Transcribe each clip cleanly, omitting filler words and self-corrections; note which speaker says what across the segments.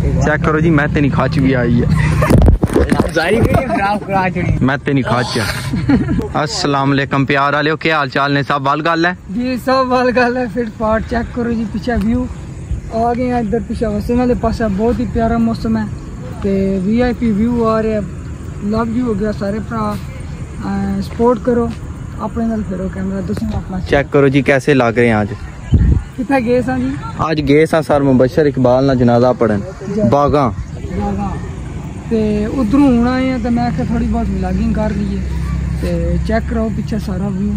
Speaker 1: Check करो जी, मैं तेनी खाच भी आई है। मैं तेनी खाच। अस्सलाम वालेकुम प्यार वाले, क्या हाल चाल ने? सब वाल गल है
Speaker 2: जी, सब वाल गल है। फिर पार्ट चेक करो जी, पीछे व्यू आ गए हैं इधर पीछे वसन वाले पास। बहुत ही प्यारा मौसम है ते VIP व्यू आ रहे हैं। लव यू हो गया सारे भरा, सपोर्ट करो अपने नाल फिरो कैमरा दसो अपना।
Speaker 1: चेक करो जी कैसे लग रहे हैं। आज
Speaker 2: कितना गए सा जी?
Speaker 1: आज गए सा सर मुबशर इकबाल ना जनाजा पढ़न बागा
Speaker 2: ते उधरों होना है तो मैं थोड़ी बहुत व्लॉगिंग कर लीए। ते चेक करो पीछे सारा व्यू।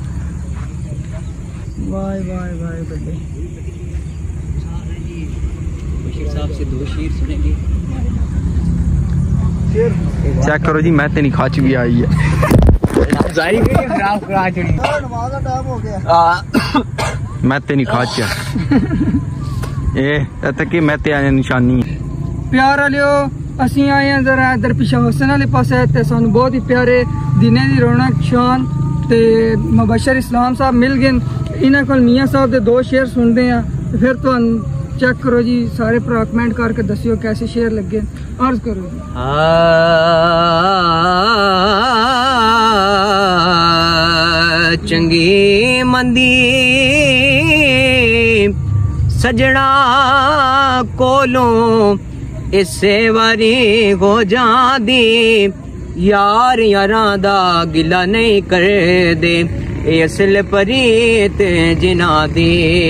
Speaker 2: वाह वाह वाह बड़े साहब से 2 शेर सुनेंगे।
Speaker 1: चेक करो जी, मैं तेनी खाच भी आई है। मैं तेनी खाच ए मैं ते आया निशानी
Speaker 2: प्यार वालियो। असी आए हैं जरा इधर पिछा हुसैन वाले पास है ते सानू बहुत ही प्यारे दिने दी रौनक शान ते मुबशर इस्लाम साहब मिल गए। इन्हां कोल मियां साहब दे 2 शेर सुनते हैं। फिर तो चेक करो जी, सारे भरा कमेंट करके दसियो कैसे शेर लगे। अर्ज करो जी।
Speaker 3: चंगी मंदी सजना कोलों इसे वारी हो जांदी, यार यारां दा गिला नहीं कर दे, असल परीत जिना दी।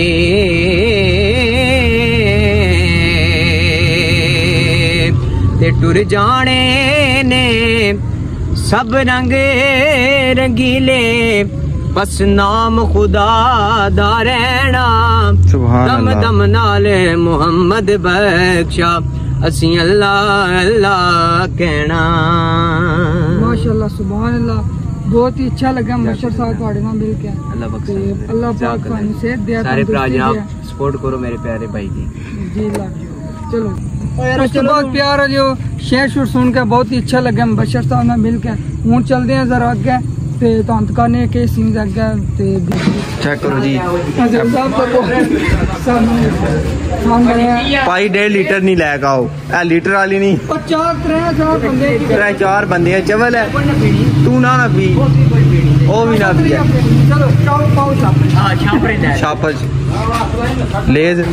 Speaker 3: ते टुर जाने ने सब रंग रंगीले, बस नाम खुदा दा रहना, दम दम नाल मुहम्मद बख्शा, असी अल्लाह अल्लाह कहना।
Speaker 2: माशाअल्लाह सुभान अल्लाह, बहुत ही अच्छा लगा मुबशर साहब ਤੁਹਾਡੇ ਨਾਲ मिल के। अल्लाह पाक ਤੁਹਾਨੂੰ सेहत दे।
Speaker 3: सारे भरा जनाब सपोर्ट करो मेरे प्यारे भाई की
Speaker 2: जी। चलो उसके बाद प्यार है जो शेर शूर सुन के बहुत ही अच्छा लगा मुबशर साहब ਨਾਲ मिल के। हूँ चलते हैं जरा अगे ते तुहानू दिखाने के सीन अगे ते
Speaker 1: चेक करो जी। भाई 1.5 लीटर नहीं लैके आओ, लीटर वाली नहीं, 4 बंदे चवल है, तू ना पी ओ भी ना पी। छापच लेज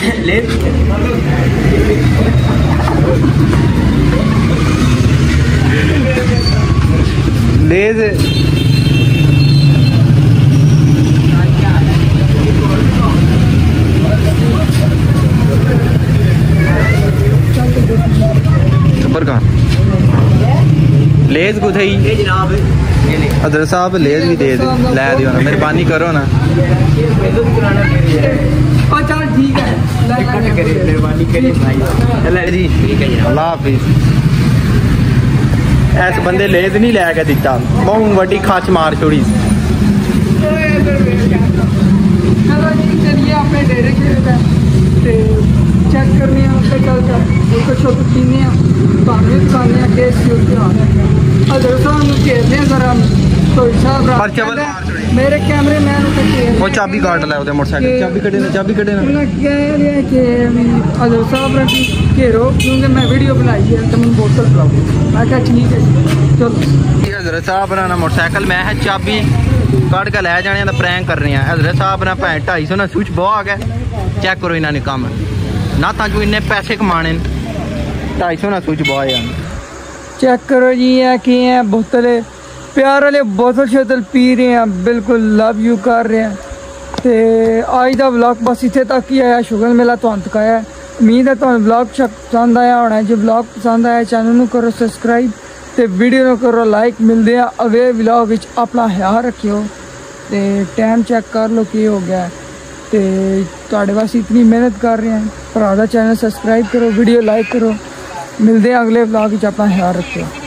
Speaker 1: लेज लेज कुछ अदर साहब लेज भी दे लै दियो ना, मेहरबानी करो ना। जी अल्लाह हाफिज। ऐस बंदे लेज नहीं लैके दिता, बहुत वड्डी खाच मार छोड़ी।
Speaker 2: चेक करने मेरे कैमरे मैन
Speaker 1: वो चाबी काट ला मोटरसाइकिल, चाबी कटे ना, चाबी कटे ना।
Speaker 2: अजहर साहब घेरो क्योंकि मैं वीडियो बनाई है तो मैं बोतल पिलाओ। मैं क्या ठीक है चलो।
Speaker 1: हजरत साहब ना मोटरसाइकिल मैं है चाबी कट के लै जाने का प्रैंक कर रहे हैं। हजरत साहब ना भैं 250 ना स्विच बहुत आ गया। चेक करो इन्होंने कम ना तू इन्ने पैसे कमाने 250 ना स्विच बहुत है।
Speaker 2: चेक करो जी है कि बोतल प्यार वाले बोतल शोतल पी रहे हैं, बिल्कुल लव यू कर रहे हैं। तो अज का व्लॉग बस इतने तक ही आया। शुगर मेला तुहानू दिखाया, उम्मीद है तुहानू व्लॉग पसंद आया होना। जो व्लॉग पसंद आया चैनल को करो सब्सक्राइब तो वीडियो को करो लाइक। मिलते हैं अगले व्लॉग विच, अपना ख्याल रखियो। तो टाइम चेक कर लो कि हो गया तो तुहाडे वास्ते इतनी मेहनत कर रहे हैं। भरा दा चैनल सब्सक्राइब करो, वीडियो लाइक करो। मिलते हैं अगले व्लॉग विच, अपना ख्याल रखियो।